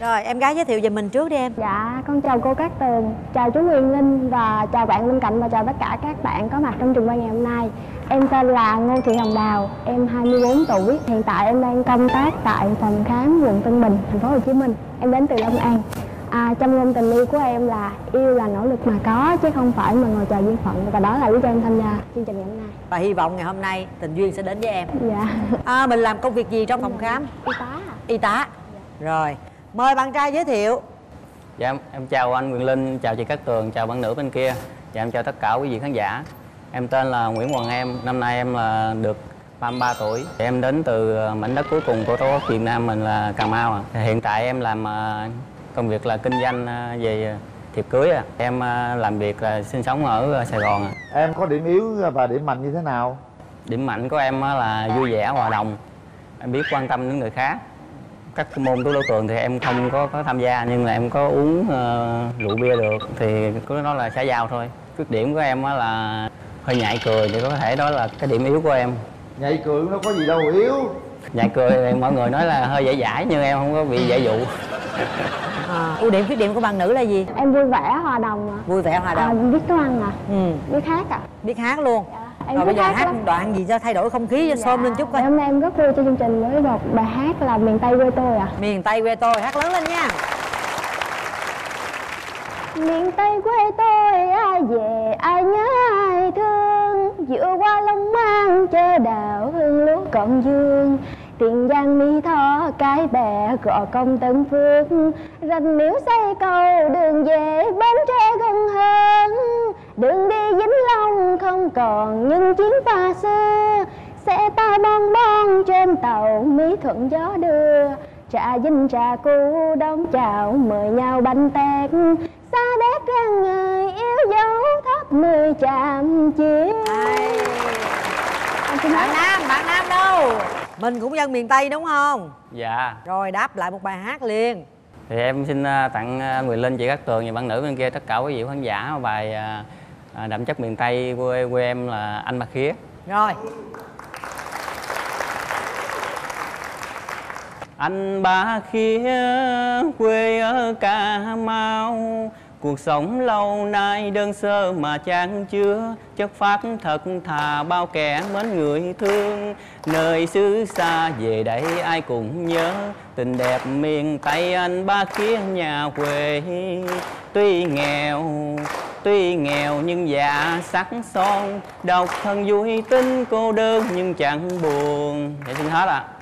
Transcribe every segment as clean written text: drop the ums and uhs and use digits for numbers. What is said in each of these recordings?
Rồi em gái giới thiệu về mình trước đi em. Dạ, con chào cô Cát Tường, chào chú Nguyên Linh và chào bạn bên cạnh và chào tất cả các bạn có mặt trong trường quay ngày hôm nay. Em tên là Ngô Thị Hồng Đào, em 24 tuổi. Hiện tại em đang công tác tại phòng khám quận Tân Bình, thành phố Hồ Chí Minh. Em đến từ Long An. Trong ngôn tình yêu của em là yêu là nỗ lực mà có chứ không phải mà ngồi chờ duyên phận, và đó là lý do em tham gia chương trình ngày hôm nay. Và hy vọng ngày hôm nay tình duyên sẽ đến với em. Dạ. Mình làm công việc gì trong phòng khám? Y tá. Y tá. Rồi, mời bạn trai giới thiệu. Dạ em chào anh Quyền Linh, chào chị Cát Tường, chào bạn nữ bên kia. Dạ em chào tất cả quý vị khán giả. Em tên là Nguyễn Hoàng Em, năm nay em là được 33 tuổi. Em đến từ mảnh đất cuối cùng của Tổ quốc Việt Nam mình là Cà Mau. Hiện tại em làm công việc là kinh doanh về thiệp cưới. Em làm việc là sinh sống ở Sài Gòn. Em có điểm yếu và điểm mạnh như thế nào? Điểm mạnh của em là vui vẻ, hòa đồng. Em biết quan tâm đến người khác. Các môn tú đấu tường thì em không có tham gia, nhưng mà em có uống rượu bia được thì cứ nói là xã giao thôi. Khuyết điểm của em là hơi nhạy cười, thì có thể đó là cái điểm yếu của em. Nhạy cười nó có gì đâu yếu. Nhạy cười thì mọi người nói là hơi dễ dãi, nhưng em không có bị dễ dụ. Ưu điểm khuyết điểm của bạn nữ là gì? Em vui vẻ, hòa đồng. Vui vẻ, hòa đồng. Biết nấu ăn biết hát Biết hát luôn. Em rồi bây giờ hát lắm. đoạn gì cho thay đổi không khí, cho xôm lên chút coi. Hôm nay em rất vui cho chương trình với một bài hát là Miền Tây quê tôi Miền Tây quê tôi, hát lớn lên nha. Miền Tây quê tôi ai về ai nhớ ai thương, dựa qua Long An chờ đào hương lúa còn dương. Tiền Giang Mỹ Tho Cái Bè Gò Công Tân Phước, Rạch Miễu xây cầu đường về Bến Tre gần hơn. Đường đi Vĩnh Long không còn những chuyến pha xưa, xe ta bon bon trên tàu Mỹ Thuận gió đưa. Trà Vinh Trà Cú đón chào mời nhau bánh tét, xa đét răng người yêu dấu thắp 10 tràm chiếu. Bạn Nam đâu? Mình cũng dân miền Tây đúng không? Dạ. Rồi đáp lại một bài hát liền. Thì em xin tặng Quyền Linh, chị Cát Tường và bạn nữ bên kia, tất cả quý vị khán giả bài đậm chất miền Tây quê em là Anh Ba Khía. Rồi. Anh Ba Khía quê ở Cà Mau, cuộc sống lâu nay đơn sơ mà chan chứa, chất phát thật thà bao kẻ mến người thương. Nơi xứ xa về đây ai cũng nhớ, tình đẹp miền Tây anh Ba Khía nhà quê. Tuy nghèo nhưng dạ sắc son, độc thân vui tính cô đơn nhưng chẳng buồn. Để xin hết ạ.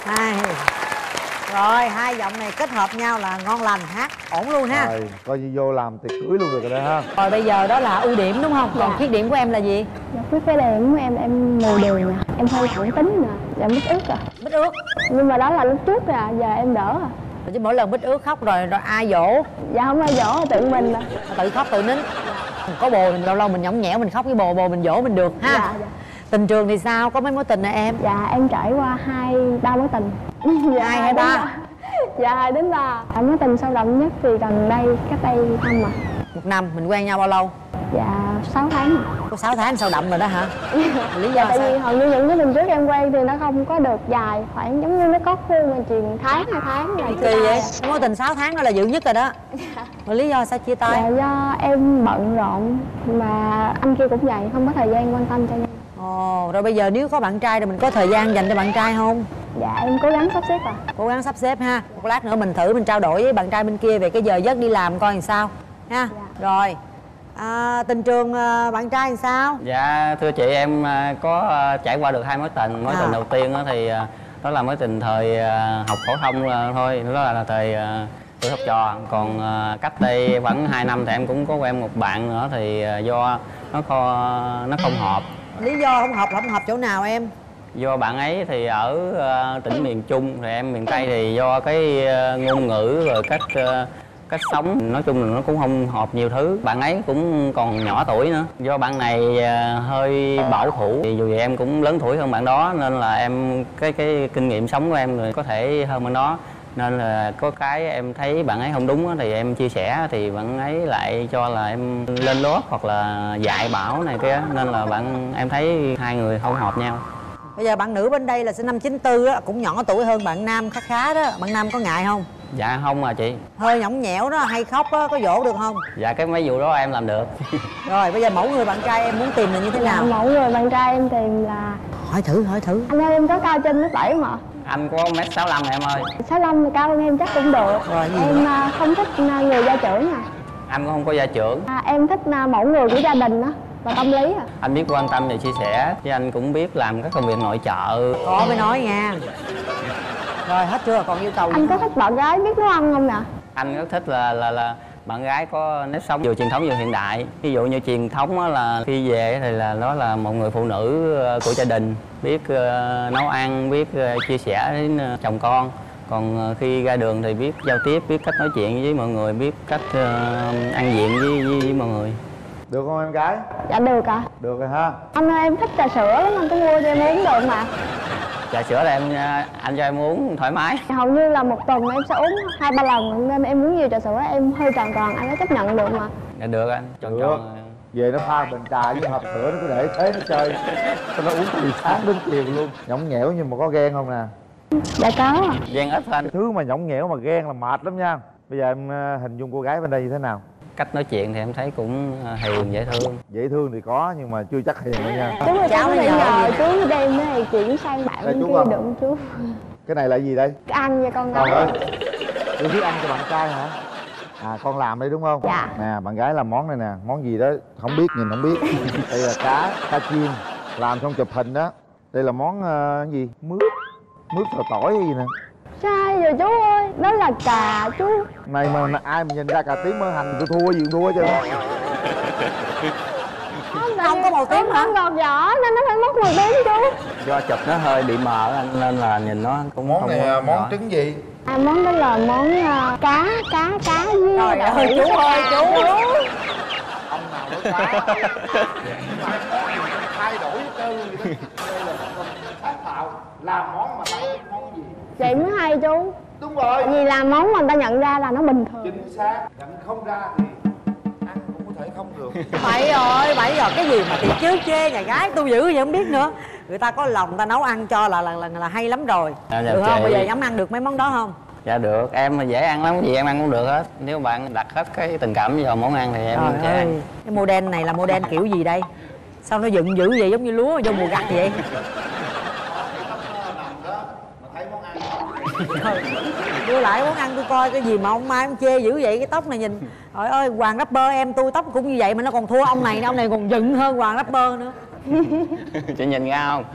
Rồi hai giọng này kết hợp nhau là ngon lành, hát ổn luôn ha. Rồi coi như vô làm tiệc cưới luôn được rồi đó ha. Rồi bây giờ đó là ưu điểm đúng không? Còn khuyết điểm của em là gì? Khuyết điểm của em mù đường em hơi thẳng tính và mít ướt Mít ướt. Nhưng mà đó là lúc trước giờ em đỡ Chứ mỗi lần mít ướt khóc rồi ai dỗ? Dạ không ai dỗ, tự mình Tự khóc tự nín. Có bồ thì lâu lâu mình nhõng nhẽo mình khóc với bồ mình dỗ mình được ha. Dạ. Tình trường thì sao? Có mấy mối tình hả em? Dạ em trải qua 2-3 mối tình. 2 hay 3? Dạ 2 đến 3. Mối tình sâu đậm nhất thì gần đây, cách đây năm 1 năm. Mình quen nhau bao lâu? Dạ 6 tháng. Có 6 tháng sâu đậm rồi đó hả? Lý do tại sao? vì hầu như những cái tình trước em quen thì nó không có được dài, khoảng giống như nó có khu mà chừng tháng 2 tháng là Kỳ vậy? Mối tình 6 tháng đó là dữ nhất rồi đó. Rồi lý do sao chia tay? Dạ do em bận rộn mà anh kia cũng vậy, không có thời gian quan tâm cho nhau. Ồ, rồi bây giờ nếu có bạn trai thì mình có thời gian dành cho bạn trai không? Dạ em cố gắng sắp xếp Cố gắng sắp xếp ha. Một lát nữa mình thử mình trao đổi với bạn trai bên kia về cái giờ giấc đi làm coi làm sao ha. Rồi tình trường bạn trai làm sao? Dạ thưa chị, em có trải qua được 2 mối tình. Mối tình đầu tiên thì đó là mối tình thời học phổ thông thôi, đó là thời tuổi học trò. Còn cách đây khoảng 2 năm thì em cũng có quen một bạn nữa, thì do nó không hợp. Lý do không hợp là không hợp chỗ nào em? Do bạn ấy thì ở tỉnh miền Trung, rồi em miền Tây, thì do cái ngôn ngữ rồi cách sống nói chung là nó cũng không hợp nhiều thứ. Bạn ấy cũng còn nhỏ tuổi nữa, do bạn này hơi bảo thủ, thì dù vậy em cũng lớn tuổi hơn bạn đó, nên là em cái kinh nghiệm sống của em rồi có thể hơn bạn đó, nên là có cái em thấy bạn ấy không đúng thì em chia sẻ, thì bạn ấy lại cho là em lên lớp hoặc là dạy bảo này kia, nên là em thấy hai người không hợp nhau. Bây giờ bạn nữ bên đây là sinh năm 94 á, cũng nhỏ tuổi hơn bạn nam khá đó. Bạn nam có ngại không? Dạ không à chị. Hơi nhõng nhẽo đó, hay khóc đó, có dỗ được không? Dạ cái mấy vụ đó em làm được. Rồi bây giờ mẫu người bạn trai em muốn tìm là như thế nào? Mẫu người bạn trai em tìm là Hỏi thử. anh ơi em có cao trên mét 7 mà. Anh có 1m65 em ơi. 65 thì cao hơn em chắc cũng được. Rồi, gì Em không thích người gia trưởng à. Anh cũng không có gia trưởng. Em thích mẫu người của gia đình đó và tâm lý à. Anh biết quan tâm và chia sẻ, chứ anh cũng biết làm các công việc nội trợ. Có mới nói nha. Rồi hết chưa, còn yêu cầu gì Anh có không? thích bạn gái biết nấu ăn không nè? Anh rất thích là bạn gái có nếp sống vừa truyền thống vừa hiện đại. Ví dụ như truyền thống á là khi về thì là nó là một người phụ nữ của gia đình, biết nấu ăn, biết chia sẻ đến chồng con. Còn khi ra đường thì biết giao tiếp, biết cách nói chuyện với mọi người, biết cách ăn diện với mọi người. Được không em gái? Dạ được ạ. Được rồi ha. Anh ơi em thích trà sữa lắm, anh có mua cho em uống được mà. Trà sữa là anh cho em uống thoải mái. Hầu như là một tuần em sẽ uống 2-3 lần, nên em uống nhiều trà sữa em hơi tròn tròn, anh có chấp nhận được mà. Dạ được anh, tròn Được. tròn. Về nó pha bình trà với hộp sữa nó cứ để thế nó chơi. Cho nó uống từ sáng đến chiều luôn. Nhõng nhẽo nhưng mà có ghen không nè? Dạ có. Ghen ít thôi anh. Cái thứ mà nhõng nhẽo mà ghen là mệt lắm nha. Bây giờ em hình dung cô gái bên đây như thế nào? Cách nói chuyện thì em thấy cũng hiền, dễ thương. Dễ thương thì có nhưng mà chưa chắc hiền đâu nha. Chú ơi, Cháu cháu bây bây giờ giờ gì? chú đem cái này chuyển sang bạn Đây, bên chú kia không? được không chú? Cái này là gì đây? Cái ăn nha con Con ơi. ơi, tôi biết ăn cho bạn trai hả? À con làm đây đúng không? Dạ. Nè bạn gái làm món này nè, món gì đó không biết, nhìn không biết. Đây là cá chiên, làm xong chụp hình đó. Đây là món cái gì? Mướp xào tỏi hay gì nè. Sai rồi chú ơi, đó là cà chú. Này mà ai mà nhìn ra cà tím mỡ hành tôi thua gì cũng thua chứ. Không có màu tím hả? Không gọt vỏ nên nó phải mất màu tím chú. Do chụp nó hơi bị mờ anh, nên là nhìn nó cũng không có món rõ. trứng gì? Món đó là món cá với Trời đậu ơi, hũ chú sa ơi, cà. chú. Ông nào nói cá? Thay đổi hết trơn vậy đó. Đây là con sáng tạo, làm món mà tao biết món gì. Vậy mới hay chú. Đúng rồi. Vì làm món mà người ta nhận ra là nó bình thường. Chính xác, nhận không ra thì ăn cũng có thể không được. Bậy rồi, bậy rồi, cái gì mà thì chứ chê nhà gái tôi dữ vậy không biết nữa. Người ta có lòng, người ta nấu ăn cho là hay lắm rồi. Dạ, Được không? chị. Bây giờ dám ăn được mấy món đó không? Dạ được, em dễ ăn lắm, cái gì em ăn cũng được hết. Nếu bạn đặt hết cái tình cảm vào món ăn thì em Trời sẽ ơi, ăn. cái model này là model kiểu gì đây? Sao nó dựng dữ vậy, giống như lúa vô mùa gặt vậy? Đưa lại món ăn tôi coi cái gì mà ông Mai ông chê dữ vậy, cái tóc này nhìn. Trời ơi, Hoàng rapper em tôi tóc cũng như vậy mà nó còn thua ông này nữa, ông này còn dựng hơn Hoàng rapper nữa. Chị nhìn ra không?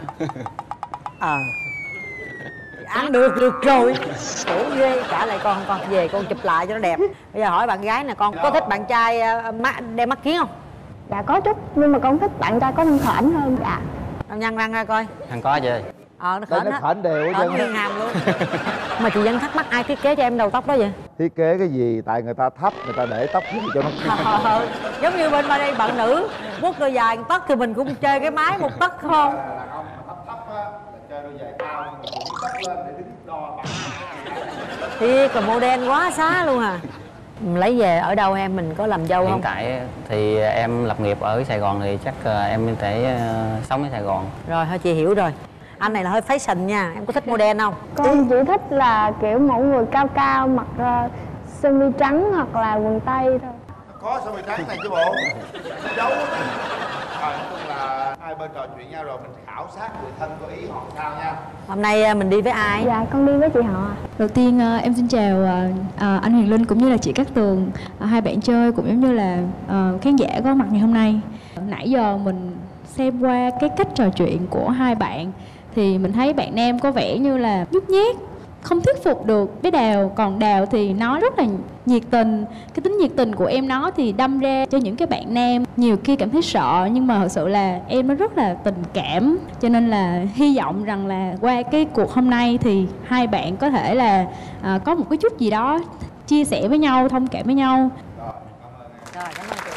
Ăn được rồi. Khổ ghê, trả lại con về con chụp lại cho nó đẹp. Bây giờ hỏi bạn gái nè, con có thích bạn trai đeo mắt kiếng không? Dạ có chút, nhưng mà con thích bạn trai có răng khểnh hơn. Dạ. Đâu nhăn răng ra coi. Thằng có chứ. Nó Đây khểnh nó hết. khểnh đều hết Khểnh trơn nguyên hàm luôn. Mà chị vẫn thắc mắc ai thiết kế cho em đầu tóc đó vậy? Thiết kế cái gì? Tại người ta thấp, người ta để tóc gì cho nó Giống như bên đây bạn nữ quất đôi dài 1 tấc thì mình cũng chơi cái máy 1 tấc không? đàn ông mà thấp á là chơi đôi giày cao nhưng mà cũng tóc lên để đứng đo bằng. Thiệt là model quá xá luôn à. Lấy về ở đâu em, mình có làm dâu Hiện không? tại thì em lập nghiệp ở Sài Gòn thì chắc em sẽ sống ở Sài Gòn. Rồi thôi chị hiểu rồi. Anh này là hơi fashion nha, em có thích model không? Con chỉ thích là kiểu mẫu người cao cao, mặc sơ mi trắng hoặc là quần tây thôi. Có sơ mi trắng này chứ bộ. Giấu. Nói chung là hai bên trò chuyện nhau rồi mình khảo sát người thân có ý họ sao nha. Hôm nay mình đi với ai? Dạ con đi với chị họ. Đầu tiên em xin chào anh Huyền Linh cũng như là chị Cát Tường, hai bạn chơi cũng giống như là khán giả có mặt ngày hôm nay. Nãy giờ mình xem qua cái cách trò chuyện của hai bạn thì mình thấy bạn nam có vẻ như là nhút nhát, không thuyết phục được với Đào, còn Đào thì nó rất là nhiệt tình. Cái tính nhiệt tình của em nó thì đâm ra cho những cái bạn nam nhiều khi cảm thấy sợ, nhưng mà thật sự là em nó rất là tình cảm, cho nên là hy vọng rằng là qua cái cuộc hôm nay thì hai bạn có thể là có một cái chút gì đó chia sẻ với nhau, thông cảm với nhau. Rồi, cảm ơn chị.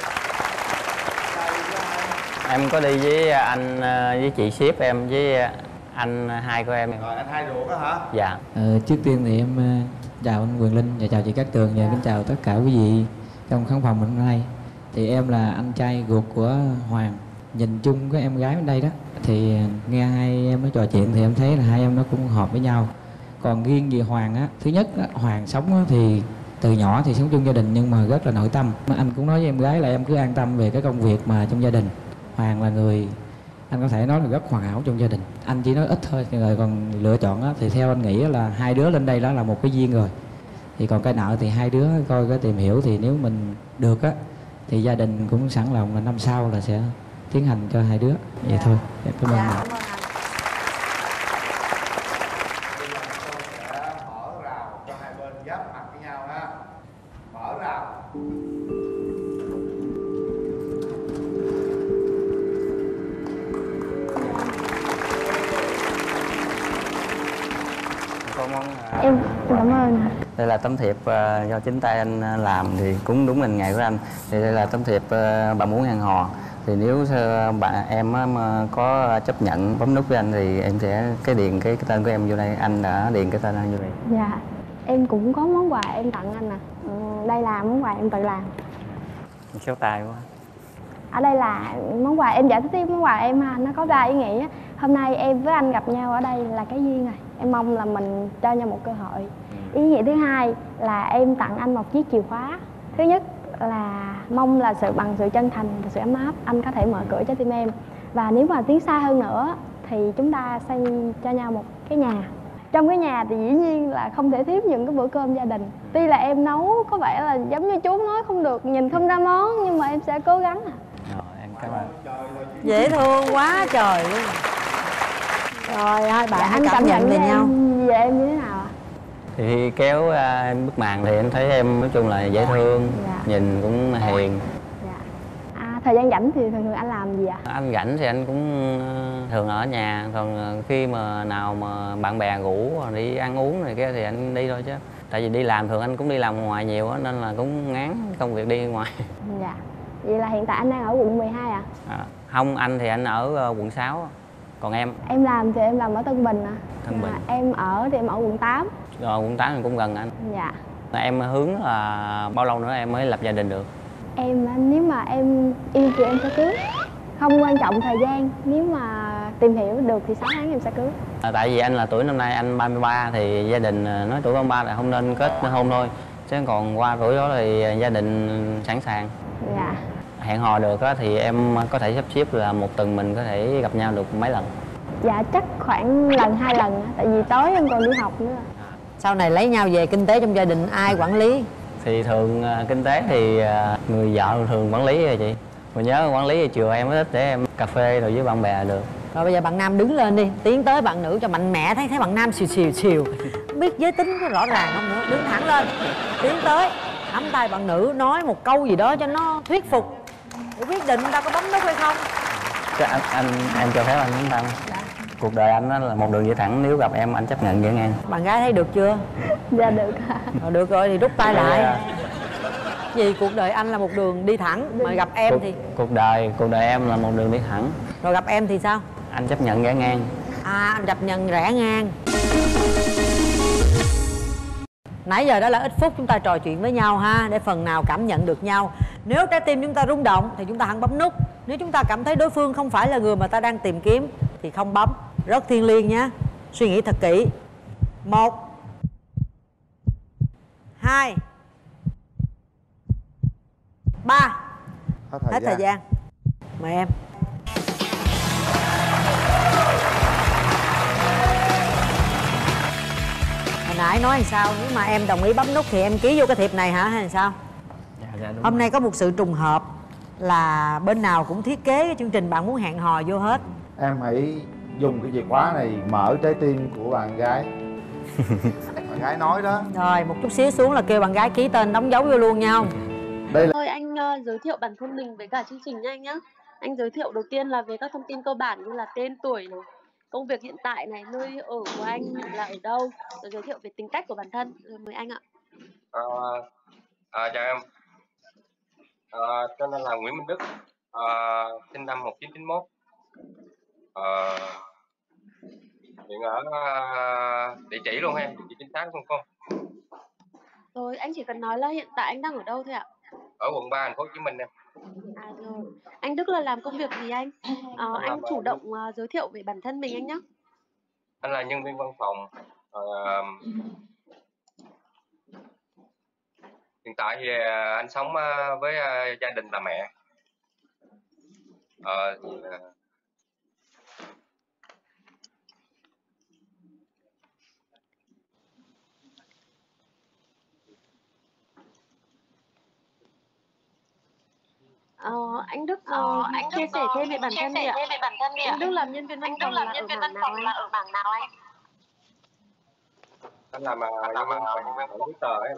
Em có đi với anh với chị ship em với anh hai của em. Rồi anh hai ruột á hả? Dạ. Trước tiên thì em chào anh Quyền Linh và chào chị Cát Tường và kính chào tất cả quý vị trong khán phòng mình hôm nay. Thì em là anh trai ruột của Hoàng. Nhìn chung cái em gái bên đây đó thì nghe hai em nói trò chuyện thì em thấy là hai em nó cũng hợp với nhau. Còn riêng về Hoàng á, thứ nhất á, Hoàng sống á, thì từ nhỏ thì sống chung gia đình nhưng mà rất là nội tâm. Anh cũng nói với em gái là em cứ an tâm về cái công việc mà trong gia đình. Hoàng là người anh có thể nói là rất hoàn hảo trong gia đình. Anh chỉ nói ít thôi, rồi còn lựa chọn á, thì theo anh nghĩ là hai đứa lên đây đó là một cái duyên rồi. Thì còn cái nợ thì hai đứa coi cái tìm hiểu, thì nếu mình được á thì gia đình cũng sẵn lòng là năm sau là sẽ tiến hành cho hai đứa. Vậy thôi. Em cảm ơn anh. Cảm ơn anh. Mở rào cho hai bên giáp mặt với nhau ha. Mở rào. Có món Em cảm ơn ạ. đây là tấm thiệp do chính tay anh làm, thì cũng đúng ngành nghề của anh. Thì đây là tấm thiệp bạn muốn hẹn hò. Thì nếu bạn em mà có chấp nhận bấm nút với anh thì em sẽ điền cái tên của em vô đây. Anh đã điền cái tên anh vô đây. Dạ, em cũng có món quà em tặng anh nè. Đây là món quà em tự làm. Khéo tay quá. Ở đây là món quà em giải thích tiếp món quà em ha, nó có 3 ý nghĩa. Hôm nay em với anh gặp nhau ở đây là cái duyên rồi. Em mong là mình cho nhau một cơ hội. Ý nghĩa thứ hai là em tặng anh một chiếc chìa khóa. Thứ nhất là mong là bằng sự chân thành và sự ấm áp anh có thể mở cửa cho tim em. Và nếu mà tiến xa hơn nữa thì chúng ta xây cho nhau một cái nhà. Trong cái nhà thì dĩ nhiên là không thể thiếu những cái bữa cơm gia đình. Tuy là em nấu có vẻ là giống như chú nói không được, nhìn không ra món, nhưng mà em sẽ cố gắng. Rồi, em cảm ơn. Dễ thương quá trời luôn. Rồi hai bạn hãy cảm nhận về nhau. Về em như thế nào ạ? Thì khi kéo em bức màn thì em thấy em nói chung là dễ thương, Dạ. nhìn cũng hiền. Dạ. Thời gian rảnh thì thường thường anh làm gì ạ? Anh rảnh thì anh cũng thường ở nhà, còn khi mà nào mà bạn bè rủ đi ăn uống này kia thì anh đi thôi chứ. Tại vì đi làm thường anh cũng đi làm ngoài nhiều á, nên là cũng ngán công việc đi ngoài. Dạ. Vậy là hiện tại anh đang ở quận 12 ạ? Không, anh thì anh ở quận 6, còn em? Em làm thì em làm ở Tân Bình ạ. Tân Bình. Em ở thì em ở quận 8. Rồi quận 8 thì cũng gần anh. Dạ. Em hướng là bao lâu nữa em mới lập gia đình được? Em nếu mà em yêu thì em sẽ cưới. Không quan trọng thời gian, nếu mà tìm hiểu được thì 6 tháng em sẽ cưới. Tại vì anh là tuổi năm nay anh 33 thì gia đình nói tuổi 33 là không nên kết hôn thôi. Chứ còn qua tuổi đó thì gia đình sẵn sàng. Dạ. Hẹn hò được á, thì em có thể sắp xếp là một tuần mình có thể gặp nhau được mấy lần? Dạ chắc khoảng lần 2 lần á, tại vì tối em còn đi học nữa. Sau này lấy nhau về kinh tế trong gia đình ai quản lý? Thì thường kinh tế thì người vợ thường quản lý rồi chị. Mình nhớ quản lý thì chiều em mới thích để em cà phê rồi với bạn bè được. Rồi bây giờ bạn nam đứng lên đi, tiến tới bạn nữ cho mạnh mẽ. Thấy bạn nam xìu biết giới tính có rõ ràng không nữa. Đứng thẳng lên, tiến tới nắm tay bạn nữ, nói một câu gì đó cho nó thuyết phục để quyết định ta có bấm nút hay không. Chứ em cho phép anh nắm tay. Dạ. Cuộc đời anh đó là một đường dây thẳng, nếu gặp em anh chấp nhận dễ ngang. Bạn gái thấy được chưa? Dạ được. Rồi được rồi thì rút tay lại. Vì cuộc đời anh là một đường đi thẳng, mà gặp em thì cuộc đời em là một đường đi thẳng. rồi gặp em thì sao? Anh chấp nhận rẽ ngang. Anh chấp nhận rẽ ngang. Nãy giờ đó là ít phút chúng ta trò chuyện với nhau ha, để phần nào cảm nhận được nhau. Nếu trái tim chúng ta rung động thì chúng ta hẳn bấm nút. Nếu chúng ta cảm thấy đối phương không phải là người mà ta đang tìm kiếm thì không bấm. Rất thiêng liêng nhé. Suy nghĩ thật kỹ. 1 2 3. Hết thời gian. Mời em. Hồi nãy nói làm sao, nếu mà em đồng ý bấm nút thì em ký vô cái thiệp này hả hay làm sao? Dạ, đúng. Hôm nay có một sự trùng hợp là bên nào cũng thiết kế cái chương trình bạn muốn hẹn hò vô hết. Em hãy dùng cái chìa khóa này mở trái tim của bạn gái. Bạn gái nói đó. Rồi một chút xíu xuống là kêu bạn gái ký tên đóng dấu vô luôn nha. Đây là... Thôi anh giới thiệu bản thân mình với cả chương trình nha anh nhé. Anh giới thiệu đầu tiên là về các thông tin cơ bản như là tên tuổi này, công việc hiện tại này, nơi ở của anh là ở đâu, rồi giới thiệu về tính cách của bản thân. Rồi mời anh ạ. Chào em. Tên là Nguyễn Minh Đức, sinh năm 1991. Hiện ở địa chỉ luôn ha, địa chỉ chính xác luôn không? Rồi anh chỉ cần nói là hiện tại anh đang ở đâu thôi ạ? Ở quận 3 thành phố Hồ Chí Minh em. Rồi. Anh Đức là làm công việc gì anh? Anh chủ động giới thiệu về bản thân mình anh nhé. Anh là nhân viên văn phòng Ờ, Hiện tại thì anh sống với gia đình là mẹ. Ờ, thì, Anh Đức chia sẻ thêm về bản thân đi ạ. Anh Đức làm nhân viên văn phòng là ở mảng nào anh? anh làm nhân viên phòng quản lý tờ ấy,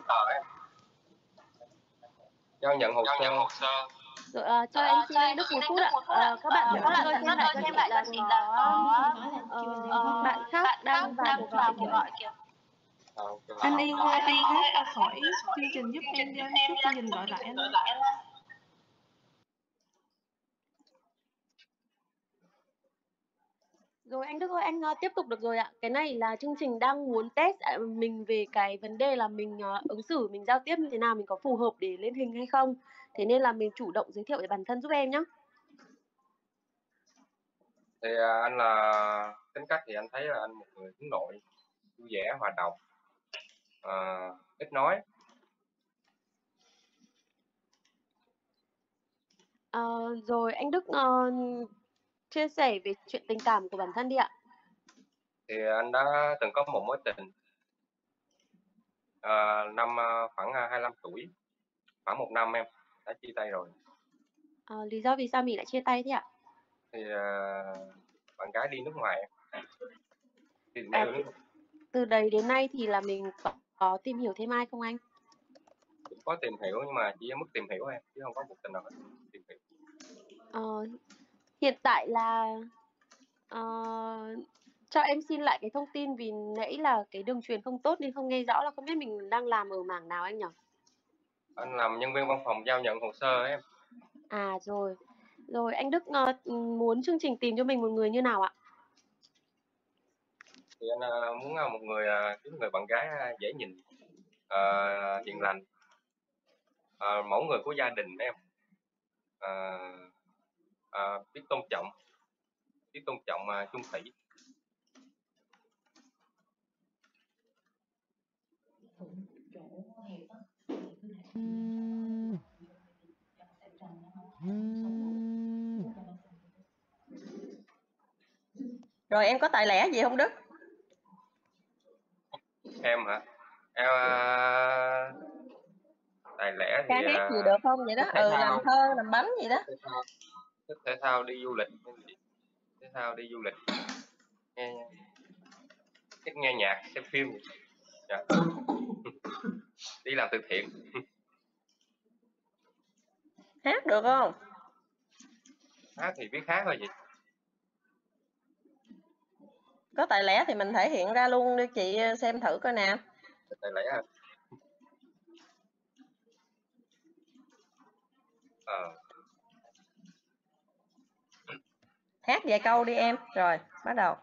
giao nhận hồ sơ. Rồi cho em xin anh Đức một phút ạ. Các bạn ơi, xem lại cho chị là có bạn khác đang vào cuộc gọi kìa. Okay. Anh Yên ơi, anh hát khỏi chương trình giúp em cho chút chương trình gọi lại anh. Rồi anh Đức ơi, anh tiếp tục được rồi ạ. Cái này là chương trình đang muốn test mình về cái vấn đề là mình ứng xử, mình giao tiếp như thế nào, mình có phù hợp để lên hình hay không. Thế nên là mình chủ động giới thiệu về bản thân giúp em nhé. Thì anh là tính cách thì anh thấy là anh một người hướng nội, vui vẻ, hòa đồng, ít nói. Rồi anh Đức chia sẻ về chuyện tình cảm của bản thân đi ạ. Thì anh đã từng có một mối tình năm khoảng 25 tuổi, khoảng 1 năm em đã chia tay rồi. Lý do vì sao mình lại chia tay thế ạ? Thì bạn gái đi nước ngoài em. Từ đấy đến nay thì là mình có tìm hiểu thêm ai không anh? Có tìm hiểu nhưng mà chỉ ở mức tìm hiểu em, chứ không có một tình nào tìm hiểu. Hiện tại là cho em xin lại cái thông tin vì nãy là cái đường truyền không tốt nên không nghe rõ, là không biết mình đang làm ở mảng nào anh nhỉ? Anh làm nhân viên văn phòng giao nhận hồ sơ em. Rồi anh Đức muốn chương trình tìm cho mình một người như nào ạ? Thì anh muốn một người kiếm người bạn gái dễ nhìn, hiền lành, mẫu người của gia đình em, biết tôn trọng chung thủy. Rồi em có tài lẻ gì không Đức? Em hả? Em tài lẻ thì ca hát gì được không vậy đó? Làm thơ làm bánh gì đó. Thích thể thao, đi du lịch. Nghe nhạc, xem phim. Dạ. Đi làm từ thiện. Hát được không? Hát thì biết hát thôi chị. Có tài lẻ thì mình thể hiện ra luôn đi chị xem thử coi nè. Tài lẻ hả? Hát vài câu đi em. Rồi, bắt đầu.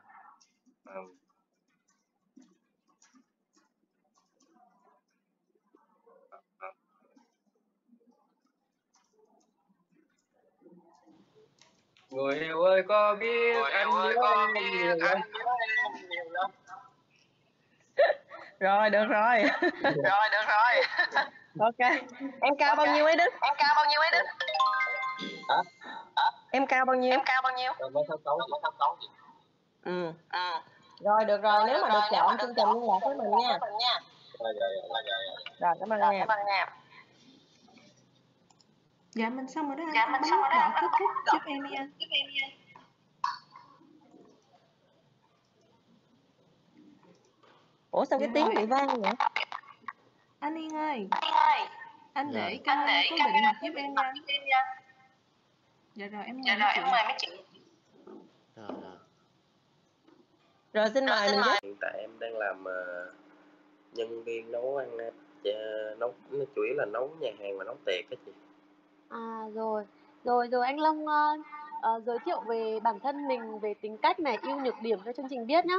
Người yêu ơi có biết anh nhớ em nhiều lắm. Rồi, được rồi. Ok. Em cao bao nhiêu ấy Đức? Hả? Em cao bao nhiêu? 1m66 chị. Rồi, được rồi. Nếu mà được chọn chương trình liên lạc với mình nha. Rồi, cảm ơn em. Dạ mình xong rồi đó anh. Bấm nút đỏ kết thúc giúp em đi anh. Ủa sao cái tiếng bị vang vậy? Anh Yên ơi. Anh để camera cố định mặt giúp em nha. Dạ rồi em mời mấy chị. Rồi xin mời mình giúp. Hiện tại em đang làm nhân viên nấu ăn, nấu chủ yếu là nấu nhà hàng và nấu tiệc á chị. Rồi anh Long giới thiệu về bản thân mình, về tính cách này, ưu nhược điểm cho chương trình biết nhá.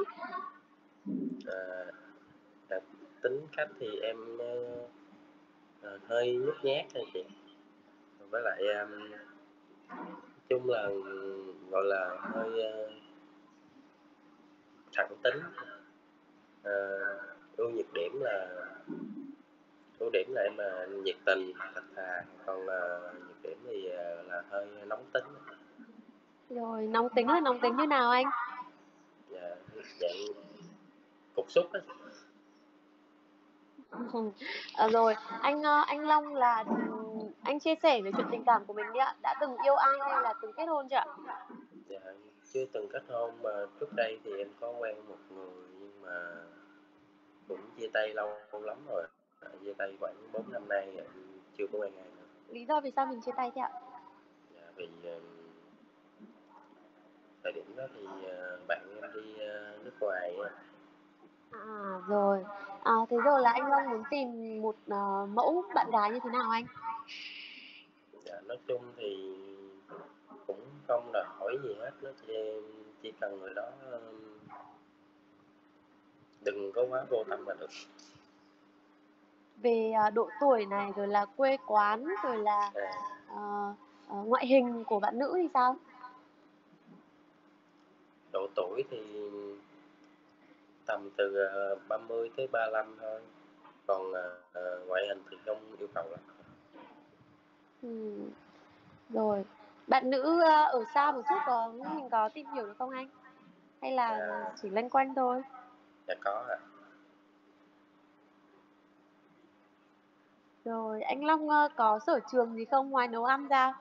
Tính cách thì em hơi nhút nhát thôi chị, với lại chung là gọi là hơi thẳng tính, nhiệt tình, thật thà, còn nhược điểm thì là hơi nóng tính. Rồi, nóng tính là nóng tính như nào anh? Dạ, dạng cục súc á. Rồi, anh Long là anh chia sẻ về chuyện tình cảm của mình đi ạ. Đã từng yêu ai hay là từng kết hôn chưa ạ? Dạ, chưa từng kết hôn, mà trước đây thì em có quen một người nhưng mà cũng chia tay lâu lắm rồi. Chia tay khoảng 4 năm nay em chưa có quen ai nữa. Lý do vì sao mình chia tay thế ạ? Dạ, vì thời điểm đó thì bạn em đi nước ngoài á. Rồi. Thế rồi là anh Long muốn tìm một mẫu bạn gái như thế nào anh? Dạ, nói chung thì cũng không đòi hỏi gì hết, nó chỉ cần người đó đừng có quá vô tâm là được. Về độ tuổi này, rồi là quê quán, rồi là ngoại hình của bạn nữ thì sao? Độ tuổi thì tầm từ 30 tới 35 thôi, còn ngoại hình thì không yêu cầu lắm. Rồi, bạn nữ ở xa một chút mình có tìm hiểu được không anh? Hay là Dạ, chỉ loanh quanh thôi? dạ có ạ. Rồi, anh Long có sở trường gì không ngoài nấu ăn ra?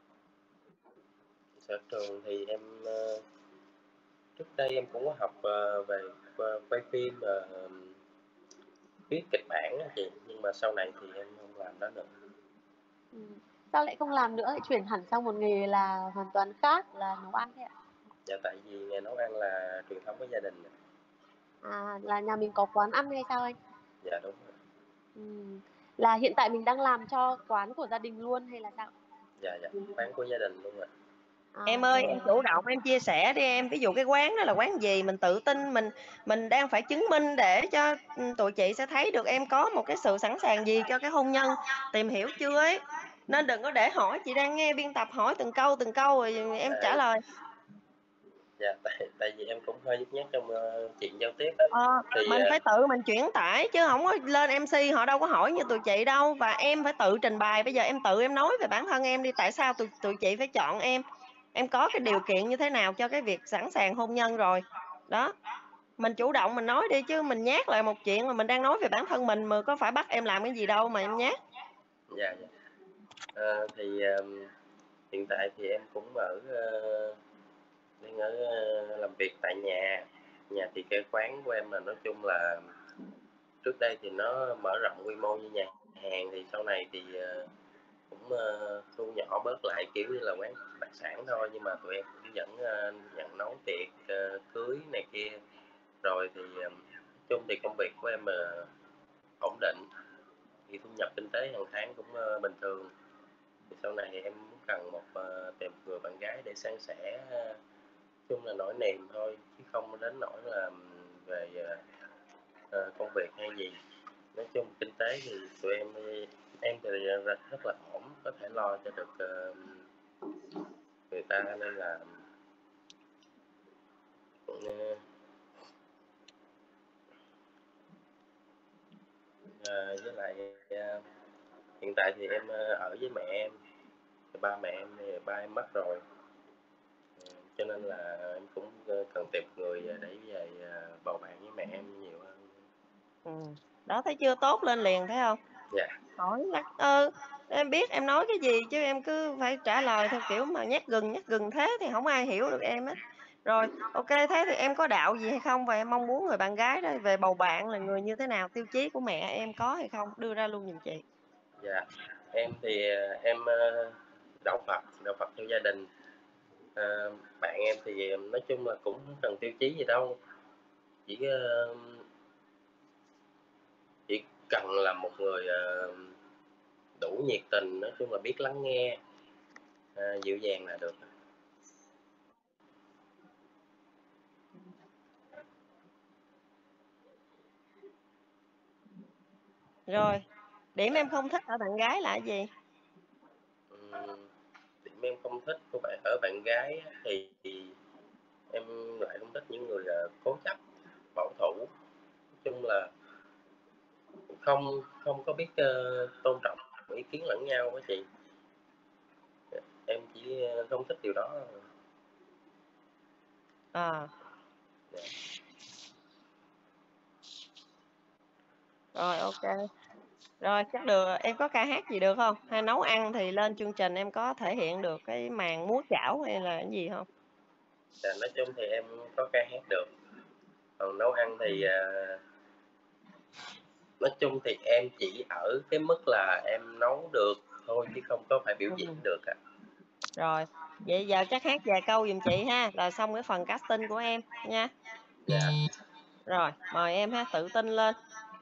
Sở trường thì em trước đây em cũng có học về quay phim, viết kịch bản á chị, nhưng mà sau này thì em không làm đó nữa. Sao lại không làm nữa, lại chuyển hẳn sang một nghề là hoàn toàn khác là nấu ăn thế ạ? Dạ, tại vì nghề nấu ăn là truyền thống của gia đình. Là nhà mình có quán ăn hay sao anh? Dạ đúng rồi. Là hiện tại mình đang làm cho quán của gia đình luôn hay là sao? Dạ, quán của gia đình luôn ạ. Em ơi, em chủ động em chia sẻ đi em, ví dụ cái quán đó là quán gì, mình tự tin, mình đang phải chứng minh để cho tụi chị sẽ thấy được em có một cái sự sẵn sàng gì cho cái hôn nhân, tìm hiểu chưa ấy, nên đừng có để hỏi. Chị đang nghe biên tập hỏi từng câu rồi em trả lời. Dạ, tại vì em cũng hơi nhút nhát trong chuyện giao tiếp á. Thì Mình phải tự mình chuyển tải chứ không có lên MC họ đâu có hỏi như tụi chị đâu, và em phải tự trình bày. Bây giờ em tự em nói về bản thân em đi, tại sao tụi chị phải chọn em có cái điều kiện như thế nào cho cái việc sẵn sàng hôn nhân rồi đó. Mình chủ động mình nói đi, chứ mình nhát lại một chuyện mà mình đang nói về bản thân mình, mà có phải bắt em làm cái gì đâu mà em nhát. dạ. Thì hiện tại thì em cũng đang làm việc tại nhà. Thì cái quán của em là nói chung là trước đây thì nó mở rộng quy mô như nhà hàng, thì sau này thì cũng thu nhỏ bớt lại, kiểu như là quán đặc sản thôi, nhưng mà tụi em cũng vẫn nhận nấu tiệc cưới này kia. Rồi thì nói chung thì công việc của em ổn định, thì thu nhập kinh tế hàng tháng cũng bình thường. Thì sau này thì em muốn cần tìm một người bạn gái để san sẻ, chung là nỗi niềm thôi, chứ không đến nỗi là về công việc hay gì. Nói chung kinh tế thì tụi em thì rất là ổn, có thể lo cho được người ta, nên là ờ, với lại hiện tại thì em ở với mẹ em. Thì ba em mất rồi. Cho nên là em cũng cần tìm người để về bầu bạn với mẹ em nhiều hơn. Đó, thấy chưa, tốt lên liền thấy không? Dạ. Hỏi lắc em biết em nói cái gì, chứ em cứ phải trả lời theo kiểu mà nhát gừng thế thì không ai hiểu được em á. Rồi, ok, thế thì em có đạo gì hay không, và em mong muốn người bạn gái đó về bầu bạn là người như thế nào, tiêu chí của mẹ em có hay không, đưa ra luôn giùm chị. Dạ, em thì em đạo Phật theo gia đình. Bạn em thì nói chung là cũng không cần tiêu chí gì đâu, chỉ chỉ cần là một người đủ nhiệt tình, nói chung là biết lắng nghe, dịu dàng là được. Rồi, điểm em không thích ở bạn gái là cái gì? Điểm em không thích ở bạn gái thì em lại không thích những người cố chấp, bảo thủ. Nói chung là không không có biết tôn trọng ý kiến lẫn nhau á chị. Em chỉ không thích điều đó. À. Dạ. Rồi ok. Rồi chắc được, em có ca hát gì được không? Hay nấu ăn thì lên chương trình em có thể hiện được cái màn múa chảo hay là cái gì không? Dạ, nói chung thì em có ca hát được. Còn nấu ăn thì nói chung thì em chỉ ở cái mức là em nấu được thôi chứ không có phải biểu diễn được ạ. Rồi, vậy giờ chắc hát vài câu giùm chị ha, là xong cái phần casting của em nha. Dạ. Rồi, mời em ha, tự tin lên.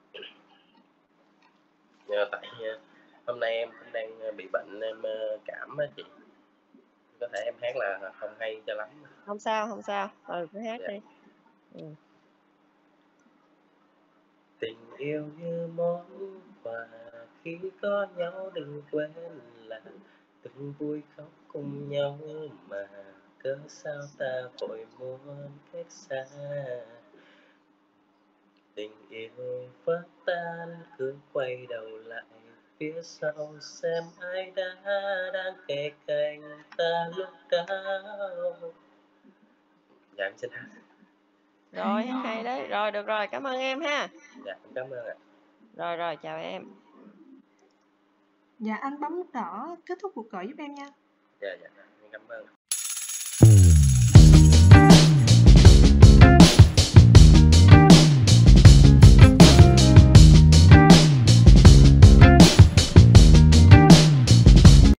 Tại hôm nay em cũng đang bị bệnh, em cảm á chị. Có thể em hát là không hay cho lắm. Không sao, không sao. Cứ hát Dạ. đi. Tình yêu như món quà, khi có nhau đừng quên là từng vui khóc cùng nhau mà, cớ sao ta vội muốn cách xa. Tình yêu vỡ tan cứ quay đầu lại phía sau xem ai đang kề cạnh ta lúc đau. Dạ em xin hát. Rồi, hay đấy. Rồi, được rồi, cảm ơn em ha. Dạ em cảm ơn ạ. Rồi, chào em. Dạ anh bấm nút đỏ kết thúc cuộc gọi giúp em nha. Dạ em cảm ơn.